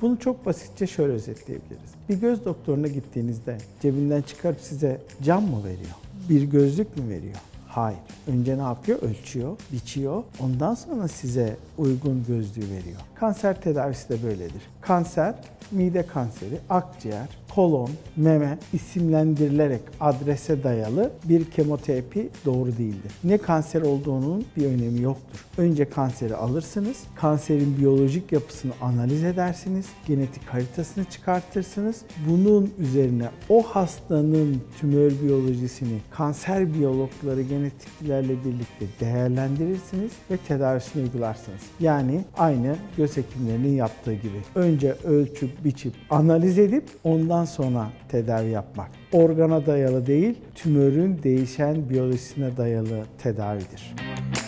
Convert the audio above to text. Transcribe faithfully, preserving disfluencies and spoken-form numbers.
Bunu çok basitçe şöyle özetleyebiliriz. Bir göz doktoruna gittiğinizde cebinden çıkarıp size cam mı veriyor? Bir gözlük mü veriyor? Hayır. Önce ne yapıyor? Ölçüyor, biçiyor. Ondan sonra size uygun gözlüğü veriyor. Kanser tedavisi de böyledir. Kanser, mide kanseri, akciğer, kolon, meme isimlendirilerek adrese dayalı bir kemoterapi doğru değildir. Ne kanser olduğunun bir önemi yoktur. Önce kanseri alırsınız, kanserin biyolojik yapısını analiz edersiniz, genetik haritasını çıkartırsınız. Bunun üzerine o hastanın tümör biyolojisini kanser biyologları, genetikçilerle birlikte değerlendirirsiniz ve tedavisini uygularsınız. Yani aynı göz hekimlerinin yaptığı gibi. Önce ölçüp, biçip, analiz edip ondan sonra tedavi yapmak. Organa dayalı değil, tümörün değişen biyolojisine dayalı tedavidir.